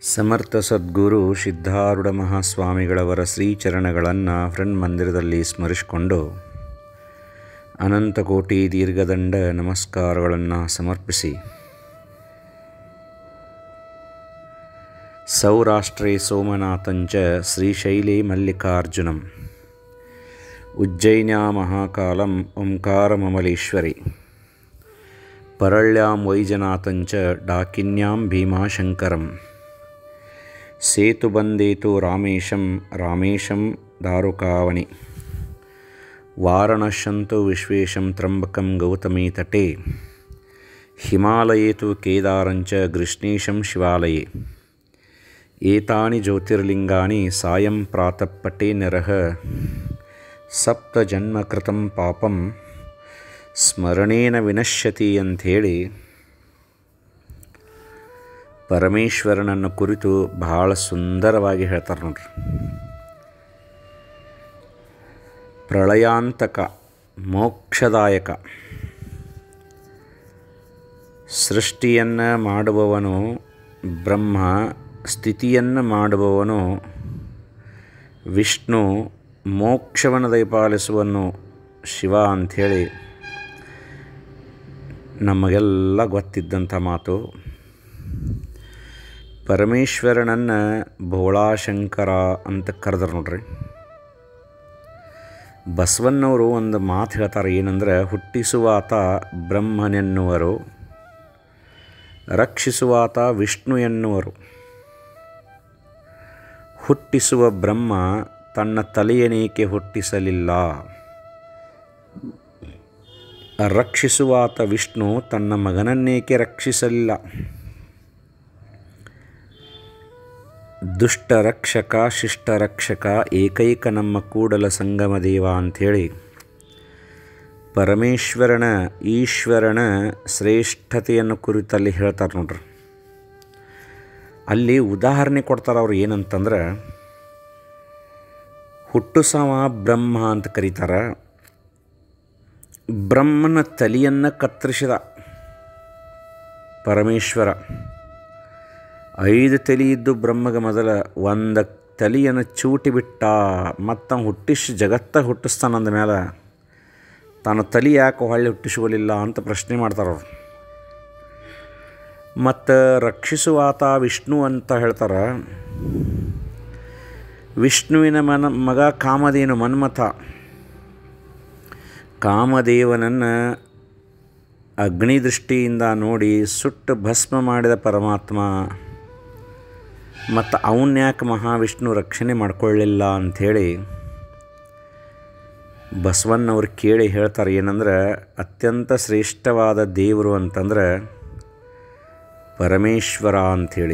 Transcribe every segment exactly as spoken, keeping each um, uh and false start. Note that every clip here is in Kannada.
ಸಮರ್ಥ ಸದ್ಗುರು ಸಿದ್ಧಾರೂಢ ಮಹಾಸ್ವಾಮಿಗಳವರ ಶ್ರೀಚರಣಗಳನ್ನು ಫ್ರೆಂಡ್ ಮಂದಿರದಲ್ಲಿ ಸ್ಮರಿಸಿಕೊಂಡು ಅನಂತಕೋಟಿ ದೀರ್ಘದಂಡ ನಮಸ್ಕಾರಗಳನ್ನು ಸಮರ್ಪಿಸಿ ಸೌರಾಷ್ಟ್ರೇ ಸೋಮನಾಥಂಚ ಶ್ರೀಶೈಲೇ ಮಲ್ಲಿಕಾರ್ಜುನಂ ಉಜ್ಜಯಿನ್ಯಾಂ ಮಹಾಕಾಲಂ ಓಂಕಾರಮಮಲೇಶ್ವರಿ ಪರಳ್ಯಾಂ ವೈಜನಾಥಂಚ ಡಾಕಿನ್ಯಾಂ ಭೀಮಾಶಂಕರಂ ಸೇತುಬಂದೇತು ರಾಮೇಶಂ ರಾಮೇಶಂ ದಾರುಕಾವನಿ ವಾರಣಶ್ಯಂತು ವಿಶ್ವೇಶಂ ತ್ರಂಬಕಂ ಗೌತಮೀ ತಟೇ ಹಿಮಾಲಯೇತು ಕೇದಾರಂಚ ಗೃಷ್ಣೇಶಂ ಶಿವಾಲಯೇ ಏತಾನಿ ಜ್ಯೋತಿರ್ಲಿಂಗಾನಿ ಸಾಯಂ ಪ್ರಾತಃ ಪಠೇನ್ನರಃ ಸಪ್ತಜನ್ಮಕೃತಂ ಪಾಪಂ ಸ್ಮರಣೇನ ವಿನಶ್ಯತಿ ಅಂಥೇಳಿ ಪರಮೇಶ್ವರನನ್ನು ಕುರಿತು ಬಹಳ ಸುಂದರವಾಗಿ ಹೇಳ್ತಾರೆ ನೋಡ್ರಿ. ಪ್ರಳಯಾಂತಕ, ಮೋಕ್ಷದಾಯಕ, ಸೃಷ್ಟಿಯನ್ನು ಮಾಡುವವನು ಬ್ರಹ್ಮ, ಸ್ಥಿತಿಯನ್ನು ಮಾಡುವವನು ವಿಷ್ಣು, ಮೋಕ್ಷವನ್ನು ದಯಪಾಲಿಸುವನು ಶಿವ ಅಂಥೇಳಿ ನಮಗೆಲ್ಲ ಗೊತ್ತಿದ್ದಂಥ ಮಾತು. ಪರಮೇಶ್ವರನನ್ನು ಭೋಳಾಶಂಕರ ಅಂತ ಕರೆದ್ರು ನೋಡ್ರಿ. ಬಸವಣ್ಣವರು ಒಂದು ಮಾತು ಹೇಳ್ತಾರೆ, ಏನಂದ್ರೆ ಹುಟ್ಟಿಸುವಾತ ಬ್ರಹ್ಮನೆನ್ನುವರು, ರಕ್ಷಿಸುವಾತ ವಿಷ್ಣು ಎನ್ನುವರು. ಹುಟ್ಟಿಸುವ ಬ್ರಹ್ಮ ತನ್ನ ತಲೆಯನೇಕೆ ಹುಟ್ಟಿಸಲಿಲ್ಲ, ರಕ್ಷಿಸುವಾತ ವಿಷ್ಣು ತನ್ನ ಮಗನನ್ನೇಕೆ ರಕ್ಷಿಸಲಿಲ್ಲ. ದುಷ್ಟ ರಕ್ಷಕ ಶಿಷ್ಟ ರಕ್ಷಕ ಏಕೈಕ ನಮ್ಮ ಕೂಡಲ ಸಂಗಮ ದೇವ ಅಂಥೇಳಿ ಪರಮೇಶ್ವರನ ಈಶ್ವರನ ಶ್ರೇಷ್ಠತೆಯನ್ನು ಕುರಿತಲ್ಲಿ ಹೇಳ್ತಾರೆ ನೋಡ್ರಿ. ಅಲ್ಲಿ ಉದಾಹರಣೆ ಕೊಡ್ತಾರೆ ಅವ್ರು. ಏನಂತಂದ್ರೆ, ಹುಟ್ಟುಸವ ಬ್ರಹ್ಮ ಅಂತ ಕರೀತಾರೆ. ಬ್ರಹ್ಮನ ತಲೆಯನ್ನು ಕತ್ತರಿಸಿದ ಪರಮೇಶ್ವರ. ಐದು ತಲೆ ಇದ್ದು ಬ್ರಹ್ಮಗೆ ಮೊದಲ ಒಂದು ತಲೆಯನ್ನು ಚೂಟಿ ಬಿಟ್ಟ, ಮತ್ತು ಹುಟ್ಟಿಸಿ ಜಗತ್ತ ಹುಟ್ಟಿಸ್ತಾನಂದ ಮೇಲೆ ತಾನು ತಲೆ ಯಾಕೆ ಹೊಳ್ಳಿ ಹುಟ್ಟಿಸುವಲಿಲ್ಲ ಅಂತ ಪ್ರಶ್ನೆ ಮಾಡ್ತಾರವ್ರು. ಮತ್ತು ರಕ್ಷಿಸುವಾತ ವಿಷ್ಣು ಅಂತ ಹೇಳ್ತಾರೆ. ವಿಷ್ಣುವಿನ ಮನ ಮಗ ಕಾಮಧೇನು ಮನ್ಮಥ. ಕಾಮದೇವನನ್ನು ಅಗ್ನಿ ದೃಷ್ಟಿಯಿಂದ ನೋಡಿ ಸುಟ್ಟು ಭಸ್ಮ ಮಾಡಿದ ಪರಮಾತ್ಮ, ಮತ್ತು ಅವನ್ಯಾಕೆ ಮಹಾವಿಷ್ಣು ರಕ್ಷಣೆ ಮಾಡಿಕೊಳ್ಳಿಲ್ಲ ಅಂಥೇಳಿ ಬಸವಣ್ಣವ್ರು ಕೇಳಿ ಹೇಳ್ತಾರೆ. ಏನಂದ್ರೆ, ಅತ್ಯಂತ ಶ್ರೇಷ್ಠವಾದ ದೇವರು ಅಂತಂದ್ರೆ ಪರಮೇಶ್ವರ ಅಂಥೇಳಿ.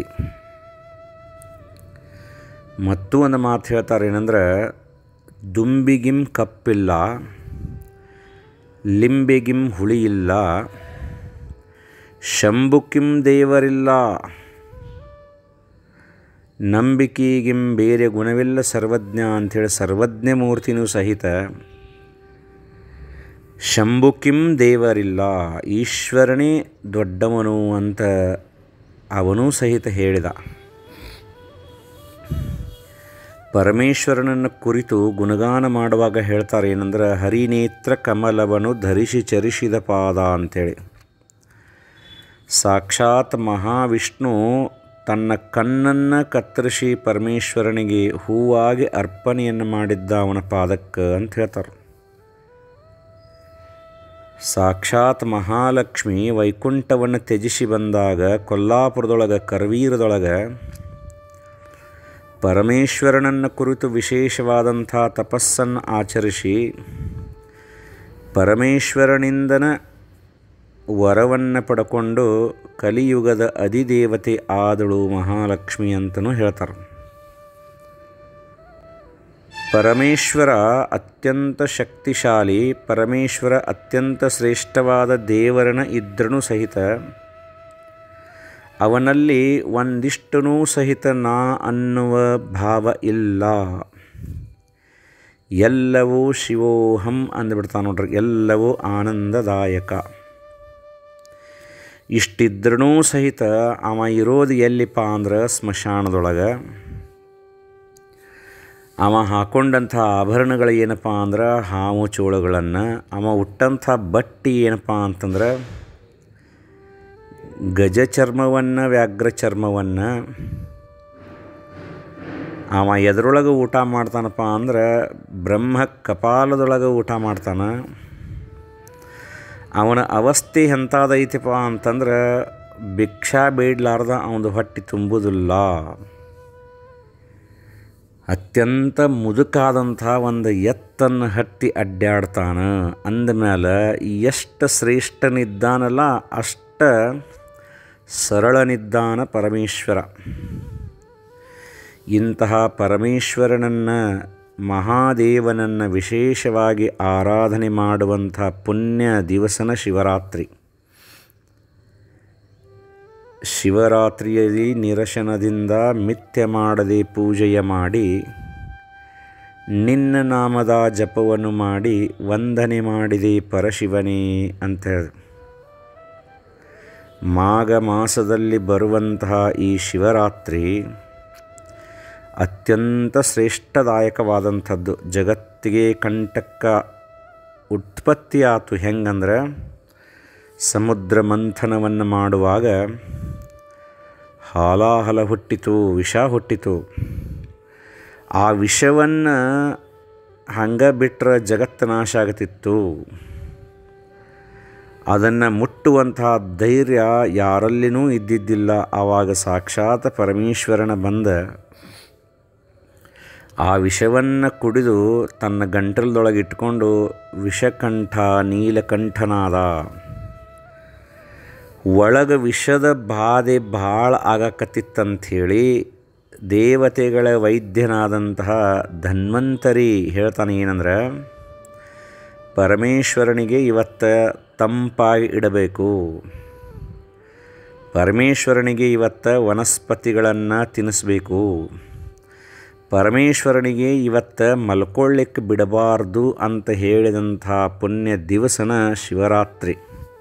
ಮತ್ತೂ ಒಂದು ಮಾತು ಹೇಳ್ತಾರೆ, ಏನಂದ್ರೆ, ದುಂಬಿಗಿಂ ಕಪ್ಪಿಲ್ಲ, ಲಿಂಬೆಗಿಂ ಹುಳಿಯಿಲ್ಲ, ಶಂಭುಕಿಂ ದೇವರಿಲ್ಲ, ನಂಬಿಕೆಗಿಂ ಬೇರೆ ಗುಣವಿಲ್ಲ ಸರ್ವಜ್ಞ ಅಂಥೇಳಿ ಸರ್ವಜ್ಞ ಮೂರ್ತಿನೂ ಸಹಿತ ಶಂಭುಕಿಂ ದೇವರಿಲ್ಲ, ಈಶ್ವರನೇ ದೊಡ್ಡವನು ಅಂತ ಅವನೂ ಸಹಿತ ಹೇಳಿದ. ಪರಮೇಶ್ವರನನ್ನು ಕುರಿತು ಗುಣಗಾನ ಮಾಡುವಾಗ ಹೇಳ್ತಾರೆ, ಏನಂದ್ರೆ, ಹರಿನೇತ್ರ ಕಮಲವನು ಧರಿಸಿ ಚರಿಸಿದ ಪಾದ ಅಂಥೇಳಿ. ಸಾಕ್ಷಾತ್ ಮಹಾವಿಷ್ಣು ತನ್ನ ಕಣ್ಣನ್ನು ಕತ್ತರಿಸಿ ಪರಮೇಶ್ವರನಿಗೆ ಹೂವಾಗಿ ಅರ್ಪಣೆಯನ್ನು ಮಾಡಿದ್ದ ಅವನ ಪಾದಕ್ಕೆ ಅಂತ ಹೇಳ್ತಾರೆ. ಸಾಕ್ಷಾತ್ ಮಹಾಲಕ್ಷ್ಮಿ ವೈಕುಂಠವನ್ನು ತ್ಯಜಿಸಿ ಬಂದಾಗ ಕೊಲ್ಲಾಪುರದೊಳಗೆ ಕರವೀರದೊಳಗೆ ಪರಮೇಶ್ವರನನ್ನು ಕುರಿತು ವಿಶೇಷವಾದಂಥ ತಪಸ್ಸನ್ನು ಆಚರಿಸಿ ಪರಮೇಶ್ವರನಿಂದನ ವರವನ್ನು ಪಡ್ಕೊಂಡು ಕಲಿಯುಗದ ಅಧಿದೇವತೆ ಆದಳು ಮಹಾಲಕ್ಷ್ಮಿ ಅಂತಲೂ ಹೇಳ್ತಾರೆ. ಪರಮೇಶ್ವರ ಅತ್ಯಂತ ಶಕ್ತಿಶಾಲಿ, ಪರಮೇಶ್ವರ ಅತ್ಯಂತ ಶ್ರೇಷ್ಠವಾದ ದೇವರನ ಇದ್ರೂ ಸಹಿತ ಅವನಲ್ಲಿ ಒಂದಿಷ್ಟೂ ಸಹಿತ ನಾ ಅನ್ನುವ ಭಾವ ಇಲ್ಲ. ಎಲ್ಲವೂ ಶಿವೋಹಂ ಅಂದ್ಬಿಡ್ತಾನೆ ನೋಡ್ರಿ. ಎಲ್ಲವೂ ಆನಂದದಾಯಕ. ಇಷ್ಟಿದ್ರೂ ಸಹಿತ ಅವ ಇರೋದು ಎಲ್ಲಿಪ್ಪ ಅಂದ್ರೆ ಸ್ಮಶಾನದೊಳಗೆ. ಅವ ಹಾಕ್ಕೊಂಡಂಥ ಆಭರಣಗಳು ಏನಪ್ಪ ಅಂದ್ರೆ ಹಾವು ಚೋಳುಗಳನ್ನು, ಅವ ಉಟ್ಟಂಥ ಬಟ್ಟೆ ಏನಪ್ಪ ಅಂತಂದ್ರೆ ಗಜ ಚರ್ಮವನ್ನು, ವ್ಯಾಘ್ರ ಚರ್ಮವನ್ನು. ಅವ ಎದ್ರೊಳಗೆ ಊಟ ಮಾಡ್ತಾನಪ್ಪ ಅಂದ್ರೆ ಬ್ರಹ್ಮ ಕಪಾಲದೊಳಗೆ ಊಟ ಮಾಡ್ತಾನೆ. ಅವನ ಅವಸ್ಥೆ ಎಂಥದೈತಿಪ್ಪ ಅಂತಂದ್ರೆ ಭಿಕ್ಷಾ ಬೇಡಲಾರ್ದ ಅವನದು ಹೊಟ್ಟೆ ತುಂಬುವುದಿಲ್ಲ. ಅತ್ಯಂತ ಮುದುಕಾದಂಥ ಒಂದು ಎತ್ತನ್ನು ಹತ್ತಿ ಅಡ್ಡಾಡ್ತಾನೆ. ಅಂದಮೇಲೆ ಎಷ್ಟು ಶ್ರೇಷ್ಠನಿದ್ದಾನಲ್ಲ ಅಷ್ಟ ಸರಳನಿದ್ದಾನ ಪರಮೇಶ್ವರ. ಇಂತಹ ಪರಮೇಶ್ವರನನ್ನು, ಮಹಾದೇವನನ್ನು ವಿಶೇಷವಾಗಿ ಆರಾಧನೆ ಮಾಡುವಂಥ ಪುಣ್ಯ ದಿವಸನ ಶಿವರಾತ್ರಿ. ಶಿವರಾತ್ರಿಯಲ್ಲಿ ನಿರಶನದಿಂದ ಮಿಥ್ಯ ಮಾಡದೆ ಪೂಜೆಯ ಮಾಡಿ, ನಿನ್ನ ನಾಮದ ಜಪವನ್ನು ಮಾಡಿ ವಂದನೆ ಮಾಡಿದೆ ಪರಶಿವನೇ ಅಂತ ಹೇಳಿ. ಮಾಘ ಮಾಸದಲ್ಲಿ ಬರುವಂತಹ ಈ ಶಿವರಾತ್ರಿ ಅತ್ಯಂತ ಶ್ರೇಷ್ಠದಾಯಕವಾದಂಥದ್ದು. ಜಗತ್ತಿಗೆ ಕಂಟಕ ಉತ್ಪತ್ತಿಯಾತು. ಹೆಂಗಂದ್ರೆ ಸಮುದ್ರ ಮಂಥನವನ್ನು ಮಾಡುವಾಗ ಹಾಲಾಹಲ ಹುಟ್ಟಿತು, ವಿಷ ಹುಟ್ಟಿತು. ಆ ವಿಷವನ್ನು ಹಂಗೆ ಬಿಟ್ಟರೆ ಜಗತ್ತು ನಾಶ ಆಗತ್ತಿತ್ತು. ಅದನ್ನು ಮುಟ್ಟುವಂತಹ ಧೈರ್ಯ ಯಾರಲ್ಲಿನೂ ಇದ್ದಿದ್ದಿಲ್ಲ. ಆವಾಗ ಸಾಕ್ಷಾತ್ ಪರಮೇಶ್ವರನ ಬಂದ ಆ ವಿಷವನ್ನು ಕುಡಿದು ತನ್ನ ಗಂಟಲದೊಳಗೆ ಇಟ್ಕೊಂಡು ವಿಷಕಂಠ ನೀಲಕಂಠನಾದ. ಒಳಗೆ ವಿಷದ ಬಾಧೆ ಭಾಳ ಆಗಕತ್ತಿತ್ತಂಥೇಳಿ ದೇವತೆಗಳ ವೈದ್ಯನಾದಂತಹ ಧನ್ವಂತರಿ ಹೇಳ್ತಾನೆ ಏನಂದ್ರೆ, ಪರಮೇಶ್ವರನಿಗೆ ಇವತ್ತು ತಂಪಾಗಿ ಇಡಬೇಕು, ಪರಮೇಶ್ವರನಿಗೆ ಇವತ್ತು ವನಸ್ಪತಿಗಳನ್ನು ತಿನ್ನಿಸ್ಬೇಕು, ಪರಮೇಶ್ವರನಿಗೆ ಇವತ್ತು ಮಲ್ಕೊಳ್ಳಿಕ್ಕೆ ಬಿಡಬಾರ್ದು ಅಂತ ಹೇಳಿದಂಥ ಪುಣ್ಯ ದಿವಸನ ಶಿವರಾತ್ರಿ.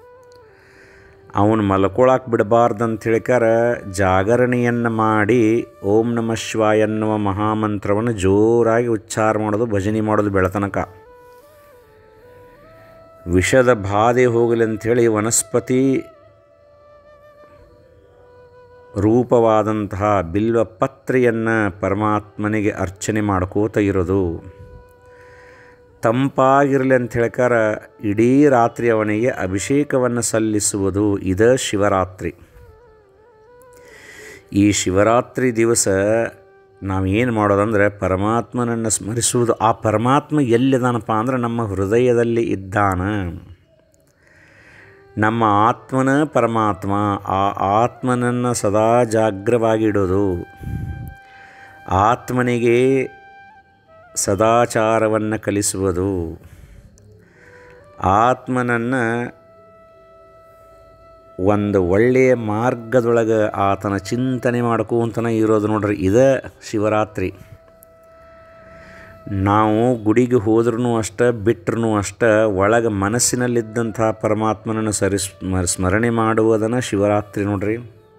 ಅವನು ಮಲ್ಕೊಳಕ್ಕೆ ಬಿಡಬಾರ್ದು ಅಂತ ಹೇಳಿಕಾರ ಜಾಗರಣೆಯನ್ನು ಮಾಡಿ ಓಂ ನಮಃ ಶಿವಾಯ ಎನ್ನುವ ಮಹಾಮಂತ್ರವನ್ನು ಜೋರಾಗಿ ಉಚ್ಚಾರ ಮಾಡೋದು, ಭಜನೆ ಮಾಡೋದು ಬೆಳತನಕ. ವಿಷದ ಬಾಧೆ ಹೋಗಲಿ ಅಂಥೇಳಿ ವನಸ್ಪತಿ ರೂಪವಾದಂತಹ ಬಿಲ್ವ ಪತ್ರೆಯನ್ನು ಪರಮಾತ್ಮನಿಗೆ ಅರ್ಚನೆ ಮಾಡ್ಕೋತ ಇರೋದು. ತಂಪಾಗಿರಲಿ ಅಂತ ಹೇಳ್ಕಾರ ಇಡೀ ರಾತ್ರಿ ಅವನಿಗೆ ಅಭಿಷೇಕವನ್ನು ಸಲ್ಲಿಸುವುದು. ಇದೇ ಶಿವರಾತ್ರಿ. ಈ ಶಿವರಾತ್ರಿ ದಿವಸ ನಾವು ಏನು ಮಾಡೋದಂದರೆ ಪರಮಾತ್ಮನನ್ನು ಸ್ಮರಿಸುವುದು. ಆ ಪರಮಾತ್ಮ ಎಲ್ಲಿದ್ದಾನಪ್ಪ ಅಂದ್ರೆ ನಮ್ಮ ಹೃದಯದಲ್ಲಿ ಇದ್ದಾನೆ. ನಮ್ಮ ಆತ್ಮನ ಪರಮಾತ್ಮ. ಆ ಆತ್ಮನನ್ನು ಸದಾ ಜಾಗ್ರವಾಗಿಡೋದು, ಆತ್ಮನಿಗೆ ಸದಾಚಾರವನ್ನು ಕಲಿಸುವುದು, ಆತ್ಮನನ್ನು ಒಂದು ಒಳ್ಳೆಯ ಮಾರ್ಗದೊಳಗೆ ಆತನ ಚಿಂತನೆ ಮಾಡ್ಕೊಂತನೇ ಇರೋದು. ನೋಡ್ರಿ, ಇದೇ ಶಿವರಾತ್ರಿ. ನಾವು ಗುಡಿಗೆ ಹೋದ್ರೂ ಅಷ್ಟೇ, ಬಿಟ್ಟರೂ ಅಷ್ಟೇ, ಒಳಗೆ ಮನಸ್ಸಿನಲ್ಲಿದ್ದಂಥ ಪರಮಾತ್ಮನನ್ನು ಸರಿ ಸ್ಮರಣೆ ಮಾಡುವುದನ್ನು ಶಿವರಾತ್ರಿ. ನೋಡ್ರಿ,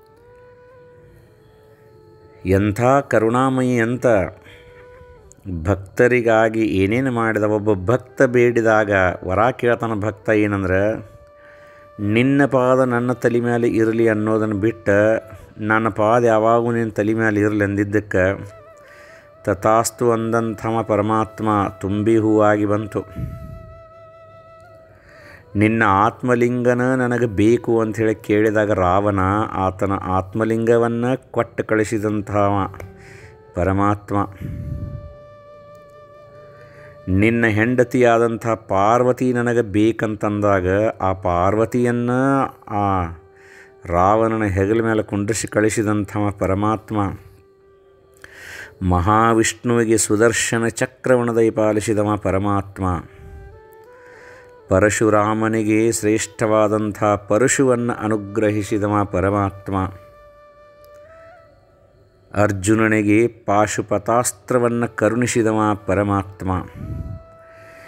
ಎಂಥ ಕರುಣಾಮಯಿ ಅಂತ ಭಕ್ತರಿಗಾಗಿ ಏನೇನು ಮಾಡಿದ. ಒಬ್ಬ ಭಕ್ತ ಬೇಡಿದಾಗ ವರ ಕೇಳ್ತಾನ ಭಕ್ತ ಏನಂದ್ರೆ, ನಿನ್ನ ಪಾದ ನನ್ನ ತಲೆ ಮೇಲೆ ಇರಲಿ ಅನ್ನೋದನ್ನು ಬಿಟ್ಟು ನನ್ನ ಪಾದ ಯಾವಾಗೂ ನಿನ್ನ ತಲೆ ಮೇಲೆ ಇರಲಿ ಅಂದಿದ್ದಕ್ಕೆ ತಥಾಸ್ತು ಅಂದಂಥಮ ಪರಮಾತ್ಮ ತುಂಬಿ ಹೂವಾಗಿ ಬಂತು. ನಿನ್ನ ಆತ್ಮಲಿಂಗನ ನನಗೆ ಬೇಕು ಅಂಥೇಳಿ ಕೇಳಿದಾಗ ರಾವಣ ಆತನ ಆತ್ಮಲಿಂಗವನ್ನು ಕೊಟ್ಟು ಕಳಿಸಿದಂತಹ ಪರಮಾತ್ಮ. ನಿನ್ನ ಹೆಂಡತಿಯಾದಂಥ ಪಾರ್ವತಿ ನನಗೆ ಬೇಕಂತಂದಾಗ ಆ ಪಾರ್ವತಿಯನ್ನು ಆ ರಾವಣನ ಹೆಗಲ ಮೇಲೆ ಕುಂಡ್ರಿಸಿ ಕಳಿಸಿದಂಥ ಪರಮಾತ್ಮ. ಮಹಾವಿಷ್ಣುವಿಗೆ ಸುದರ್ಶನ ಚಕ್ರವನ್ನು ದಯಪಾಲಿಸಿದವ ಪರಮಾತ್ಮ. ಪರಶುರಾಮನಿಗೆ ಶ್ರೇಷ್ಠವಾದಂಥ ಪರಶುವನ್ನು ಅನುಗ್ರಹಿಸಿದವ ಪರಮಾತ್ಮ. ಅರ್ಜುನನಿಗೆ ಪಾಶುಪತಾಸ್ತ್ರವನ್ನು ಕರುಣಿಸಿದವ ಪರಮಾತ್ಮ.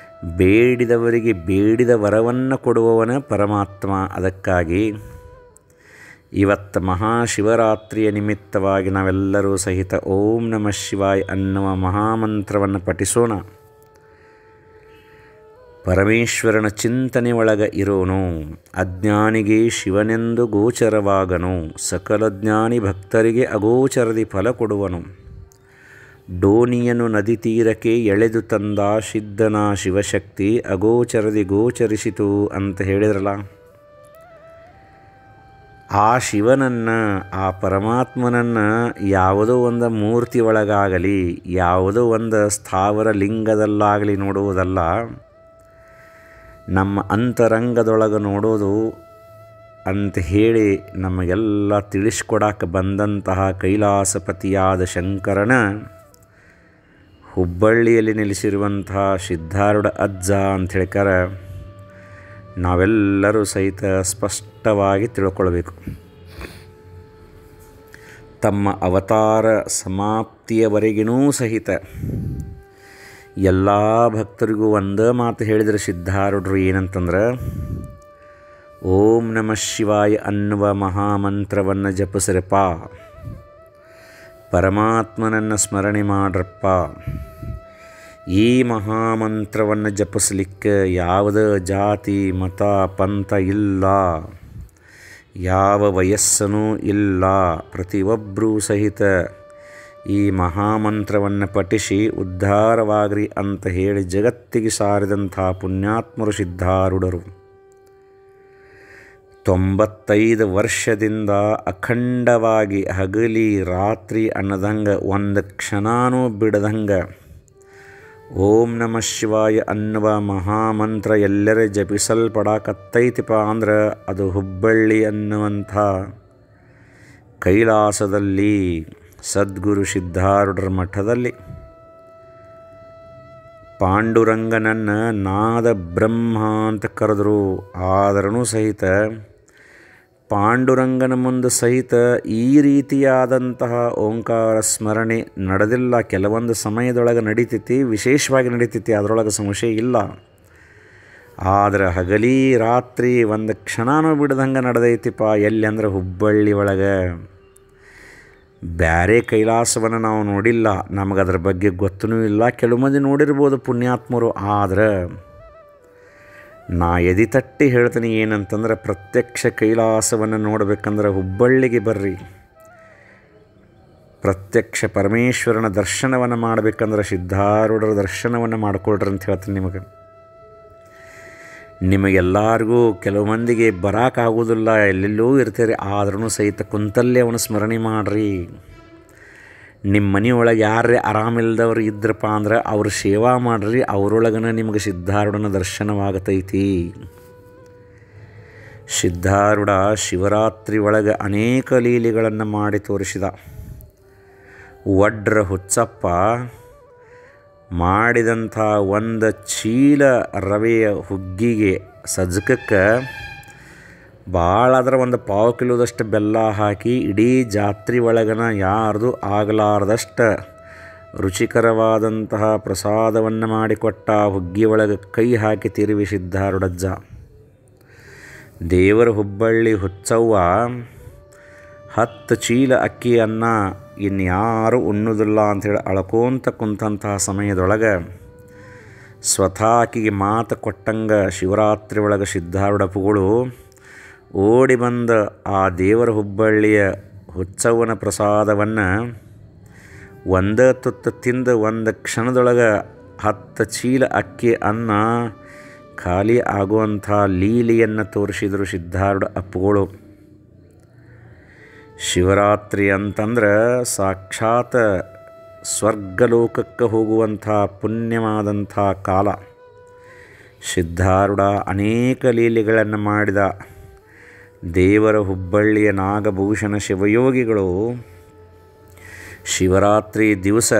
ಬೇಡಿದವರಿಗೆ ಬೇಡಿದ ವರವನ್ನು ಕೊಡುವವನ ಪರಮಾತ್ಮ. ಅದಕ್ಕಾಗಿ ಇವತ್ತು ಮಹಾಶಿವರಾತ್ರಿಯ ನಿಮಿತ್ತವಾಗಿ ನಾವೆಲ್ಲರೂ ಸಹಿತ ಓಂ ನಮಃ ಶಿವಾಯ ಅನ್ನುವ ಮಹಾಮಂತ್ರವನ್ನು ಪಠಿಸೋಣ. ಪರಮೇಶ್ವರನ ಚಿಂತನೆ ಒಳಗೆ ಇರೋನು, ಅಜ್ಞಾನಿಗೆ ಶಿವನೆಂದು ಗೋಚರವಾಗನು, ಸಕಲ ಜ್ಞಾನಿ ಭಕ್ತರಿಗೆ ಅಗೋಚರದಿ ಫಲ ಕೊಡುವನು. ಡೋನಿಯನು ನದಿ ತೀರಕ್ಕೆ ಎಳೆದು ತಂದ ಸಿದ್ಧನ ಶಿವಶಕ್ತಿ ಅಗೋಚರದಿ ಗೋಚರಿಸಿತು ಅಂತ ಹೇಳಿದ್ರಲ್ಲ. ಆ ಶಿವನನ್ನು, ಆ ಪರಮಾತ್ಮನನ್ನು ಯಾವುದೋ ಒಂದು ಮೂರ್ತಿ ಒಳಗಾಗಲಿ ಯಾವುದೋ ಒಂದು ಸ್ಥಾವರ ಲಿಂಗದಲ್ಲಾಗಲಿ ನೋಡುವುದಲ್ಲ, ನಮ್ಮ ಅಂತರಂಗದೊಳಗೆ ನೋಡೋದು ಅಂತ ಹೇಳಿ ನಮಗೆಲ್ಲ ತಿಳಿಸ್ಕೊಡಕ್ಕೆ ಬಂದಂತಹ ಕೈಲಾಸಪತಿಯಾದ ಶಂಕರನ ಹುಬ್ಬಳ್ಳಿಯಲ್ಲಿ ನೆಲೆಸಿರುವಂತಹ ಸಿದ್ಧಾರೂಢ ಅಜ್ಜ ಅಂತ ಹೇಳ್ಕಾರ ನಾವೆಲ್ಲರೂ ಸಹಿತ ಸ್ಪಷ್ಟವಾಗಿ ತಿಳ್ಕೊಳ್ಬೇಕು. ತಮ್ಮ ಅವತಾರ ಸಮಾಪ್ತಿಯವರೆಗಿನೂ ಸಹಿತ ಎಲ್ಲ ಭಕ್ತರಿಗೂ ಒಂದೇ ಮಾತು ಹೇಳಿದರೆ ಸಿದ್ಧಾರೂಢರು ಏನಂತಂದ್ರೆ, ಓಂ ನಮಃ ಶಿವಾಯ ಅನ್ನುವ ಮಹಾಮಂತ್ರವನ್ನು ಜಪಿಸ್ರಪ್ಪ, ಪರಮಾತ್ಮನನ್ನು ಸ್ಮರಣೆ ಮಾಡ್ರಪ್ಪ. ಈ ಮಹಾಮಂತ್ರವನ್ನು ಜಪಿಸ್ಲಿಕ್ಕೆ ಯಾವುದೇ ಜಾತಿ ಮತ ಪಂಥ ಇಲ್ಲ, ಯಾವ ವಯಸ್ಸನೂ ಇಲ್ಲ. ಪ್ರತಿಯೊಬ್ಬರೂ ಸಹಿತ ಈ ಮಹಾಮಂತ್ರವನ್ನು ಪಠಿಸಿ ಉದ್ಧಾರವಾಗ್ರಿ ಅಂತ ಹೇಳಿ ಜಗತ್ತಿಗೆ ಸಾರಿದಂಥ ಪುಣ್ಯಾತ್ಮರು ಸಿದ್ಧಾರೂಢರು. ತೊಂಬತ್ತೈದು ವರ್ಷದಿಂದ ಅಖಂಡವಾಗಿ ಹಗಲಿ ರಾತ್ರಿ ಅನ್ನದಂಗೆ ಒಂದು ಕ್ಷಣನೂ ಬಿಡದಂಗೆ ಓಂ ನಮಃ ಶಿವಾಯ ಅನ್ನುವ ಮಹಾಮಂತ್ರ ಎಲ್ಲರೇ ಜಪಿಸಲ್ಪಡಕತ್ತೈತಿಪ್ಪ ಅಂದ್ರೆ ಅದು ಹುಬ್ಬಳ್ಳಿ ಅನ್ನುವಂಥ ಕೈಲಾಸದಲ್ಲಿ ಸದ್ಗುರು ಸಿದ್ಧಾರೂಢರ ಮಠದಲ್ಲಿ. ಪಾಂಡುರಂಗನನ್ನು ನಾದ ಬ್ರಹ್ಮ ಅಂತ ಕರೆದರು. ಆದರೂ ಸಹಿತ ಪಾಂಡುರಂಗನ ಮುಂದೆ ಸಹಿತ ಈ ರೀತಿಯಾದಂತಹ ಓಂಕಾರ ಸ್ಮರಣೆ ನಡೆದಿಲ್ಲ. ಕೆಲವೊಂದು ಸಮಯದೊಳಗೆ ನಡೀತೈತಿ, ವಿಶೇಷವಾಗಿ ನಡೀತೈತಿ, ಅದರೊಳಗೆ ಸಂಶಯ ಇಲ್ಲ. ಆದರೆ ಹಗಲಿ ರಾತ್ರಿ ಒಂದು ಕ್ಷಣನೂ ಬಿಡ್ದಂಗೆ ನಡೆದೈತಿಪ್ಪ. ಎಲ್ಲಿ ಅಂದ್ರೆ ಹುಬ್ಬಳ್ಳಿ ಒಳಗೆ. ಬೇರೆ ಕೈಲಾಸವನ್ನು ನಾವು ನೋಡಿಲ್ಲ, ನಮಗದ್ರ ಬಗ್ಗೆ ಗೊತ್ತೂ ಇಲ್ಲ. ಕೆಲವು ಮಂದಿ ನೋಡಿರ್ಬೋದು ಪುಣ್ಯಾತ್ಮರು. ಆದರೆ ನಾ ಎದಿ ತಟ್ಟಿ ಹೇಳ್ತೀನಿ ಏನಂತಂದ್ರೆ, ಪ್ರತ್ಯಕ್ಷ ಕೈಲಾಸವನ್ನು ನೋಡಬೇಕಂದ್ರೆ ಹುಬ್ಬಳ್ಳಿಗೆ ಬರ್ರಿ. ಪ್ರತ್ಯಕ್ಷ ಪರಮೇಶ್ವರನ ದರ್ಶನವನ್ನು ಮಾಡಬೇಕಂದ್ರೆ ಸಿದ್ಧಾರೂಢರ ದರ್ಶನವನ್ನು ಮಾಡಿಕೊಳ್ರಿ ಅಂತ ಹೇಳ್ತೀನಿ ನಿಮಗೆ. ನಿಮಗೆಲ್ಲರಿಗೂ ಕೆಲವು ಮಂದಿಗೆ ಬರೋಕ್ಕಾಗೋದಿಲ್ಲ, ಎಲ್ಲೆಲ್ಲೋ ಇರ್ತೀರಿ. ಆದ್ರೂ ಸಹಿತ ಕುಂತಲ್ಲೇ ಅವನು ಸ್ಮರಣೆ ಮಾಡಿರಿ. ನಿಮ್ಮ ಮನೆಯೊಳಗೆ ಯಾರೇ ಆರಾಮಿಲ್ದವ್ರು ಇದ್ರಪ್ಪ ಅಂದ್ರೆ ಅವ್ರ ಸೇವಾ ಮಾಡಿರಿ. ಅವರೊಳಗನ ನಿಮಗೆ ಸಿದ್ಧಾರೂಢನ ದರ್ಶನವಾಗತೈತಿ. ಸಿದ್ಧಾರೂಢ ಶಿವರಾತ್ರಿ ಒಳಗೆ ಅನೇಕ ಲೀಲೆಗಳನ್ನು ಮಾಡಿ ತೋರಿಸಿದ. ವಡ್ರ ಹುಚ್ಚಪ್ಪ ಮಾಡಿದಂಥ ಒಂದು ಚೀಲ ರವೆಯ ಹುಗ್ಗಿಗೆ ಸಜ್ಜಕಕ್ಕೆ ಭಾಳ ಅದರ ಒಂದು ಪಾವು ಕಿಲೋದಷ್ಟು ಬೆಲ್ಲ ಹಾಕಿ ಇಡೀ ಜಾತ್ರೆ ಒಳಗನ ಯಾರ್ದು ಆಗಲಾರ್ದಷ್ಟು ರುಚಿಕರವಾದಂತಹ ಪ್ರಸಾದವನ್ನು ಮಾಡಿಕೊಟ್ಟ. ಹುಗ್ಗಿ ಒಳಗೆ ಕೈ ಹಾಕಿ ತಿರುವಿ ಸಿದ್ಧಾರೂಢಜ್ಜ. ದೇವರ ಹುಬ್ಬಳ್ಳಿ ಹುಚ್ಚವ್ವ ಹತ್ತು ಚೀಲ ಅಕ್ಕಿ ಅನ್ನ ಇನ್ಯಾರೂ ಉಣ್ಣುವುದಿಲ್ಲ ಅಂಥೇಳಿ ಅಳ್ಕೋಂತ ಕುಂತಹ ಸಮಯದೊಳಗೆ ಸ್ವತಃ ಆಕಿಗೆ ಮಾತು ಕೊಟ್ಟಂಗೆ ಶಿವರಾತ್ರಿ ಒಳಗೆ ಸಿದ್ಧಾರೂಢಪ್ಪಗಳು ಓಡಿ ಬಂದ ಆ ದೇವರ ಹುಬ್ಬಳ್ಳಿಯ ಹುಚ್ಚವ್ವನ ಪ್ರಸಾದವನ್ನು ಒಂದೇ ತುತ್ತು ತಿಂದು ಒಂದು ಕ್ಷಣದೊಳಗೆ ಹತ್ತು ಚೀಲ ಅಕ್ಕಿ ಅನ್ನ ಖಾಲಿ ಆಗುವಂಥ ಲೀಲೆಯನ್ನು ತೋರಿಸಿದರು ಸಿದ್ಧಾರೂಢ ಅಪ್ಪಗಳು. ಶಿವರಾತ್ರಿ ಅಂತಂದ್ರೆ ಸಾಕ್ಷಾತ್ ಸ್ವರ್ಗಲೋಕಕ್ಕೆ ಹೋಗುವಂಥ ಪುಣ್ಯವಾದಂಥ ಕಾಲ. ಸಿದ್ಧಾರೂಢ ಅನೇಕ ಲೀಲೆಗಳನ್ನು ಮಾಡಿದ. ದೇವರ ಹುಬ್ಬಳ್ಳಿಯ ನಾಗಭೂಷಣ ಶಿವಯೋಗಿಗಳು ಶಿವರಾತ್ರಿ ದಿವಸ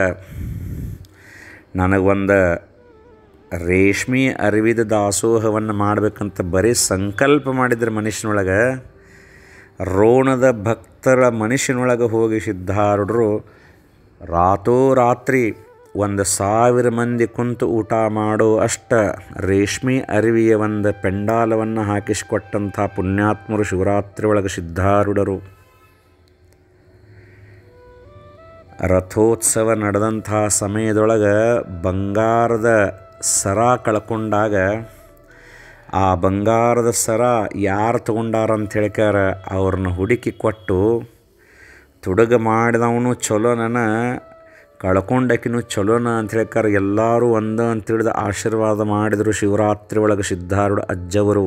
ನನಗೊಂದು ರೇಷ್ಮೆ ಅರಿವಿದ ದಾಸೋಹವನ್ನು ಮಾಡಬೇಕಂತ ಬರೀ ಸಂಕಲ್ಪ ಮಾಡಿದ್ರೆ ಮನುಷ್ಯನೊಳಗೆ, ರೋಣದ ಭಕ್ತರ ಮನುಷ್ಯನೊಳಗೆ ಹೋಗಿ ಸಿದ್ಧಾರೂಢರು ರಾತೋರಾತ್ರಿ ಒಂದು ಸಾವಿರ ಮಂದಿ ಕುಂತು ಊಟ ಮಾಡೋ ಅಷ್ಟ ರೇಷ್ಮೆ ಅರಿವಿಯ ಒಂದು ಪೆಂಡಾಲವನ್ನು ಹಾಕಿಸಿಕೊಟ್ಟಂಥ ಪುಣ್ಯಾತ್ಮರು ಶಿವರಾತ್ರಿ ಒಳಗೆ ಸಿದ್ಧಾರೂಢರು. ರಥೋತ್ಸವ ನಡೆದಂಥ ಸಮಯದೊಳಗೆ ಬಂಗಾರದ ಸರ ಕಳ್ಕೊಂಡಾಗ ಆ ಬಂಗಾರದ ಸರ ಯಾರು ತೊಗೊಂಡಾರ ಅಂತ ಹೇಳ್ಕಾರ ಅವ್ರನ್ನ ಹುಡುಕಿ ಕೊಟ್ಟು ತುಡುಗ ಮಾಡಿದವನು ಚಲೋನ ಕಳ್ಕೊಂಡಾಕಿನೂ ಚಲೋನ ಅಂತ ಹೇಳ್ಕಾರ ಎಲ್ಲರೂ ಒಂದು ಅಂತೇಳಿದ ಆಶೀರ್ವಾದ ಮಾಡಿದರು ಶಿವರಾತ್ರಿ ಒಳಗೆ ಸಿದ್ಧಾರೂಢ ಅಜ್ಜವರು.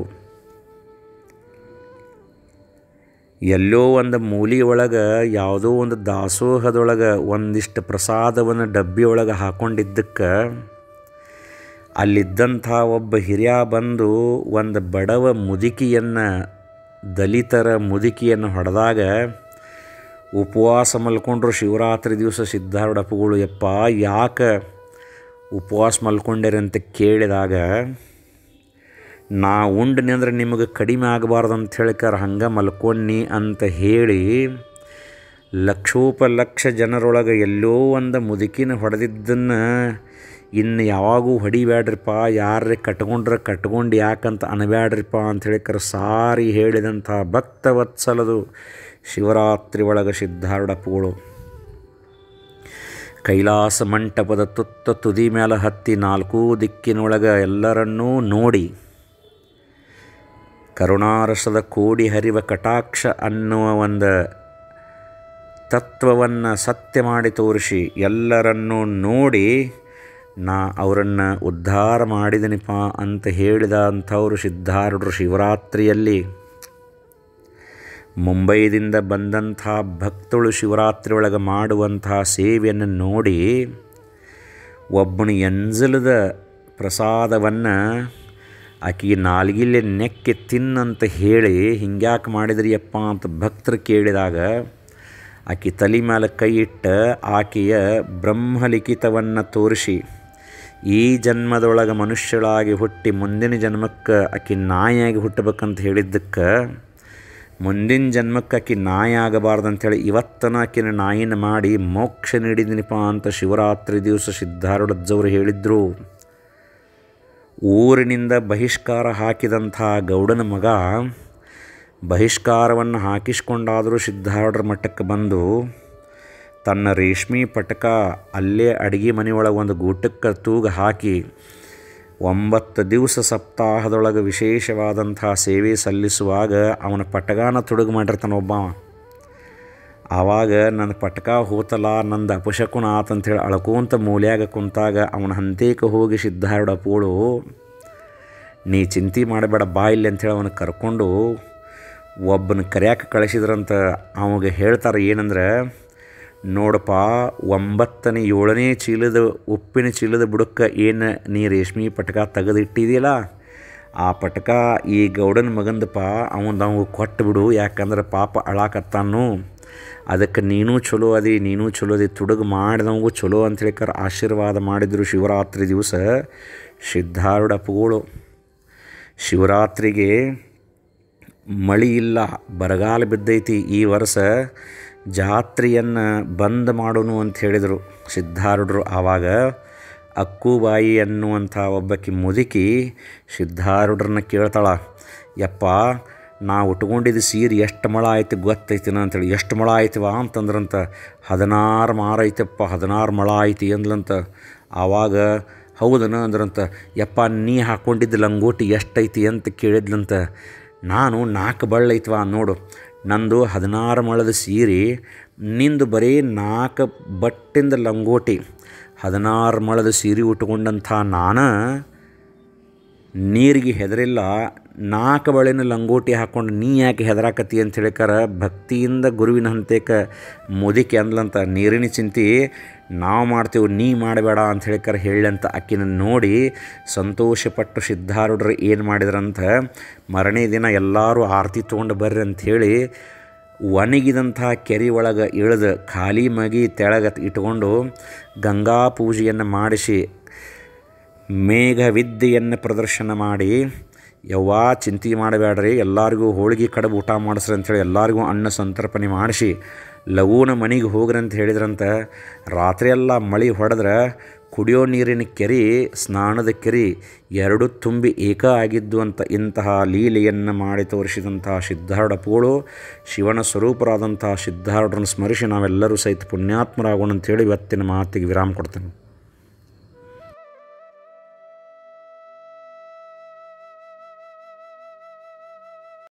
ಎಲ್ಲೋ ಒಂದು ಮೂಲಿ ಒಳಗೆ ಯಾವುದೋ ಒಂದು ದಾಸೋಹದೊಳಗೆ ಒಂದಿಷ್ಟು ಪ್ರಸಾದವನ್ನು ಡಬ್ಬಿ ಒಳಗೆ ಹಾಕ್ಕೊಂಡಿದ್ದಕ್ಕೆ ಅಲ್ಲಿದ್ದಂಥ ಒಬ್ಬ ಹಿರಿಯ ಬಂದು ಒಂದು ಬಡವ ಮುದುಕಿಯನ್ನು ದಲಿತರ ಮುದುಕಿಯನ್ನು ಹೊಡೆದಾಗ ಉಪವಾಸ ಮಲ್ಕೊಂಡ್ರು ಶಿವರಾತ್ರಿ ದಿವಸ ಸಿದ್ಧಾರೂಢಪ್ಪಗಳು. ಯಪ್ಪ ಯಾಕೆ ಉಪವಾಸ ಮಲ್ಕೊಂಡ್ರಿ ಅಂತ ಕೇಳಿದಾಗ, ನಾ ಉಂಡ್ನಿ ಅಂದ್ರೆ ನಿಮಗೆ ಕಡಿಮೆ ಆಗಬಾರ್ದು ಅಂತ ಹೇಳ್ಕಾರ ಹಂಗೆ ಮಲ್ಕೊಂಡ್ನಿ ಅಂತ ಹೇಳಿ ಲಕ್ಷೋಪಲಕ್ಷ ಜನರೊಳಗೆ ಎಲ್ಲೋ ಒಂದು ಮುದುಕಿನ ಹೊಡೆದಿದ್ದನ್ನು ಇನ್ನು ಯಾವಾಗೂ ಹೊಡಿಬ್ಯಾಡ್ರಿಪ್ಪ, ಯಾರೇ ಕಟ್ಕೊಂಡ್ರೆ ಕಟ್ಕೊಂಡು ಯಾಕಂತ ಅನ್ಬ್ಯಾಡ್ರಿಪ್ಪ ಅಂತ ಹೇಳಿಕರ ಸಾರಿ ಹೇಳಿದಂಥ ಭಕ್ತವತ್ಸಲದು ಶಿವರಾತ್ರಿ ಒಳಗೆ ಸಿದ್ಧಾರೂಢಪ್ಪಗಳು. ಕೈಲಾಸ ಮಂಟಪದ ತುತ್ತ ತುದಿ ಮೇಲೆ ಹತ್ತಿ ನಾಲ್ಕೂ ದಿಕ್ಕಿನೊಳಗೆ ಎಲ್ಲರನ್ನೂ ನೋಡಿ ಕರುಣಾರಸದ ಕೋಡಿ ಹರಿವ ಕಟಾಕ್ಷ ಅನ್ನುವ ಒಂದು ತತ್ವವನ್ನು ಸತ್ಯ ಮಾಡಿ ತೋರಿಸಿ ಎಲ್ಲರನ್ನೂ ನೋಡಿ ನಾ ಅವರನ್ನು ಉದ್ಧಾರ ಮಾಡಿದನಿಪ್ಪ ಅಂತ ಹೇಳಿದ ಅಂಥವರು ಸಿದ್ಧಾರೂಢರು. ಶಿವರಾತ್ರಿಯಲ್ಲಿ ಮುಂಬೈದಿಂದ ಬಂದಂಥ ಭಕ್ತಳು ಶಿವರಾತ್ರಿ ಒಳಗೆ ಮಾಡುವಂಥ ಸೇವೆಯನ್ನು ನೋಡಿ ಒಬ್ಬನು ಎಂಜಲದ ಪ್ರಸಾದವನ್ನು ಆಕೆಗೆ ನಾಲ್ಗಿಲೆ ನೆಕ್ಕೆ ತಿನ್ನಂತ ಹೇಳಿ ಹಿಂಗ್ಯಾಕೆ ಮಾಡಿದ್ರಿಯಪ್ಪ ಅಂತ ಭಕ್ತರು ಕೇಳಿದಾಗ ಆಕೆ ತಲೆ ಮೇಲೆ ಕೈ ಇಟ್ಟು ಆಕೆಯ ಬ್ರಹ್ಮಲಿಖಿತವನ್ನು ತೋರಿಸಿ ಈ ಜನ್ಮದೊಳಗೆ ಮನುಷ್ಯಳಾಗಿ ಹುಟ್ಟಿ ಮುಂದಿನ ಜನ್ಮಕ್ಕೆ ಆಕೆ ನಾಯಿಯಾಗಿ ಹುಟ್ಟಬೇಕಂತ ಹೇಳಿದ್ದಕ್ಕೆ ಮುಂದಿನ ಜನ್ಮಕ್ಕೆ ಆಕೆ ನಾಯಿ ಆಗಬಾರ್ದು ಅಂಥೇಳಿ ಇವತ್ತನ ಆಕಿನ ನಾಯಿನ ಮಾಡಿ ಮೋಕ್ಷ ನೀಡಿದನಿಪ್ಪ ಅಂತ ಶಿವರಾತ್ರಿ ದಿವಸ ಸಿದ್ಧಾರೂಢಜ್ಜವರು ಹೇಳಿದರು. ಊರಿನಿಂದ ಬಹಿಷ್ಕಾರ ಹಾಕಿದಂಥ ಗೌಡನ ಮಗ ಬಹಿಷ್ಕಾರವನ್ನು ಹಾಕಿಸ್ಕೊಂಡಾದರೂ ಸಿದ್ಧಾರೂಢರ ಮಠಕ್ಕೆ ಬಂದು ತನ್ನ ರೇಷ್ಮೆ ಪಟಕ ಅಲ್ಲೇ ಅಡುಗೆ ಮನೆಯೊಳಗೆ ಒಂದು ಗೂಟಕ್ಕೆ ತೂಗು ಹಾಕಿ ಒಂಬತ್ತು ದಿವಸ ಸಪ್ತಾಹದೊಳಗೆ ವಿಶೇಷವಾದಂಥ ಸೇವೆ ಸಲ್ಲಿಸುವಾಗ ಅವನ ಪಟಗಾನ ತುಡುಗು ಮಾಡಿರ್ತಾನೆ ಒಬ್ಬ. ಆವಾಗ ನನ್ನ ಪಟಕ ಹೋತಲ್ಲ, ನಂದು ಅಪಶಕುನ ಆತಂಥೇಳಿ ಅಳ್ಕೋಂತ ಮೂಲ್ಯಾಗ ಕುಂತಾಗ ಅವನ ಹಂತೇಕ ಹೋಗಿ ಸಿದ್ಧಾರೂಢಪ್ಪಗಳು ನೀ ಚಿಂತೆ ಮಾಡಬೇಡ ಬಾ ಇಲ್ಲಿ ಅಂಥೇಳಿ ಅವನ ಕರ್ಕೊಂಡು ಒಬ್ಬನ ಕರ್ಯಾಕೆ ಕಳಿಸಿದ್ರಂತ. ಅವಾಗ ಹೇಳ್ತಾರೆ ಏನಂದ್ರೆ, ನೋಡಪ್ಪ ಒಂಬತ್ತನೇ ಏಳನೇ ಚೀಲದ ಉಪ್ಪಿನ ಚೀಲದ ಬುಡಕ್ಕೆ ಏನು ನೀ ರೇಷ್ಮೆ ಪಟಕ ತೆಗೆದಿಟ್ಟಿದೆಯಲ್ಲ ಆ ಪಟಕ ಈ ಗೌಡನ ಮಗಂದಪ್ಪ ಅವನು ಅವು ಕೊಟ್ಟು ಬಿಡು, ಯಾಕಂದ್ರೆ ಪಾಪ ಅಳಾಕತ್ತಾನು, ಅದಕ್ಕೆ ನೀನೂ ಚಲೋ ಅದಿ ನೀನೂ ಚಲೋ ಅದಿ ತುಡುಗು ಮಾಡಿದವಂಗೂ ಚಲೋ ಅಂತ ಹೇಳಿಕರ ಆಶೀರ್ವಾದ ಮಾಡಿದರು ಶಿವರಾತ್ರಿ ದಿವಸ ಸಿದ್ಧಾರೂಢಪ್ಪಗಳು. ಶಿವರಾತ್ರಿಗೆ ಮಳೆ ಇಲ್ಲ, ಬರಗಾಲ ಬಿದ್ದೈತಿ, ಈ ವರ್ಷ ಜಾತ್ರೆಯನ್ನು ಬಂದ್ ಮಾಡೋನು ಅಂತ ಹೇಳಿದರು ಸಿದ್ಧಾರೂಢರು. ಆವಾಗ ಅಕ್ಕುಬಾಯಿ ಅನ್ನುವಂಥ ಒಬ್ಬಾಕಿ ಮುದುಕಿ ಸಿದ್ಧಾರೂಢರನ್ನ ಕೇಳ್ತಾಳ, ಯಪ್ಪ ನಾ ಉಟ್ಕೊಂಡಿದ್ದು ಸೀರೆ ಎಷ್ಟು ಮೊಳ ಆಯ್ತು ಗೊತ್ತೈತಿನ ಅಂತೇಳಿ. ಎಷ್ಟು ಮೊಳ ಆಯ್ತವ ಅಂತಂದ್ರಂತ. ಹದಿನಾರು ಮಾರ ಐತಪ್ಪ, ಹದಿನಾರು ಮೊಳ ಐತಿ ಅಂದ್ಲಂತ. ಆವಾಗ ಹೌದನ ಅಂದ್ರಂತ. ಯಪ್ಪ ನೀ ಹಾಕ್ಕೊಂಡಿದ್ದು ಲಂಗೋಟಿ ಎಷ್ಟೈತಿ ಅಂತ ಕೇಳಿದ್ಲಂತ. ನಾನು ನಾಲ್ಕು ಬಳ್ಳೈತ್ವ ನೋಡು, ನಂದು ಹದಿನಾರು ಮೊಳದ ಸೀರೆ, ನಿಂದು ಬರೀ ನಾಲ್ಕು ಬಟ್ಟಿಂದ ಲಂಗೋಟಿ, ಹದಿನಾರು ಮೊಳದ ಸೀರೆ ಉಟ್ಕೊಂಡಂಥ ನಾನು ನೀರಿಗೆ ಹೆದರಿಲ್ಲ, ನಾಲ್ಕು ಬಳೆನ ಲಂಗೋಟಿ ಹಾಕ್ಕೊಂಡು ನೀ ಯಾಕೆ ಹೆದರಾಕತ್ತಿ ಅಂತ ಹೇಳಿಕಾರ ಭಕ್ತಿಯಿಂದ ಗುರುವಿನ ಹಂತೇಕ ಮುದುಕಿ ಅಂದ್ಲಂತ. ನೀರಿನ ಚಿಂತೆ ನಾವು ಮಾಡ್ತೇವೆ, ನೀ ಮಾಡಬೇಡ ಅಂತ ಹೇಳಿಕಾರ ಹೇಳಂತ. ಆಕಿನ ನೋಡಿ ಸಂತೋಷಪಟ್ಟು ಸಿದ್ಧಾರೂಢರು ಏನು ಮಾಡಿದ್ರಂತ, ಮರನೇ ದಿನ ಎಲ್ಲರೂ ಆರತಿ ತೊಗೊಂಡು ಬರ್ರಿ ಅಂಥೇಳಿ ಒಣಗಿದಂಥ ಕೆರೆ ಒಳಗೆ ಇಳಿದು ಖಾಲಿ ಮಗಿ ತೆಳಗೆ ಇಟ್ಕೊಂಡು ಗಂಗಾ ಪೂಜೆಯನ್ನು ಮಾಡಿಸಿ ಮೇಘ ವಿದ್ಯೆಯನ್ನು ಪ್ರದರ್ಶನ ಮಾಡಿ ಯವ್ವಾ ಚಿಂತೆ ಮಾಡಬೇಡ್ರಿ, ಎಲ್ಲರಿಗೂ ಹೋಳಿಗೆ ಕಡುಬು ಊಟ ಮಾಡಿಸ್ರಿ ಅಂಥೇಳಿ ಎಲ್ಲರಿಗೂ ಅನ್ನ ಸಂತರ್ಪಣೆ ಮಾಡಿಸಿ ಲಘೂನ ಮನೆಗೆ ಹೋಗ್ರಿ ಅಂತ ಹೇಳಿದ್ರಂತ. ರಾತ್ರಿಯೆಲ್ಲ ಮಳೆ ಹೊಡೆದ್ರೆ ಕುಡಿಯೋ ನೀರಿನ ಕೆರೆ, ಸ್ನಾನದ ಕೆರೆ ಎರಡೂ ತುಂಬಿ ಏಕ ಆಗಿದ್ದು ಅಂತ ಇಂತಹ ಲೀಲೆಯನ್ನು ಮಾಡಿ ತೋರಿಸಿದಂತಹ ಸಿದ್ಧಾರೂಢಪ್ಪಗಳು, ಶಿವನ ಸ್ವರೂಪರಾದಂತಹ ಸಿದ್ಧಾರೂಢರನ್ನು ಸ್ಮರಿಸಿ ನಾವೆಲ್ಲರೂ ಸಹಿತ ಪುಣ್ಯಾತ್ಮರಾಗೋಣ ಅಂಥೇಳಿ ಇವತ್ತಿನ ಮಾತಿಗೆ ವಿರಾಮ ಕೊಡ್ತೇನೆ.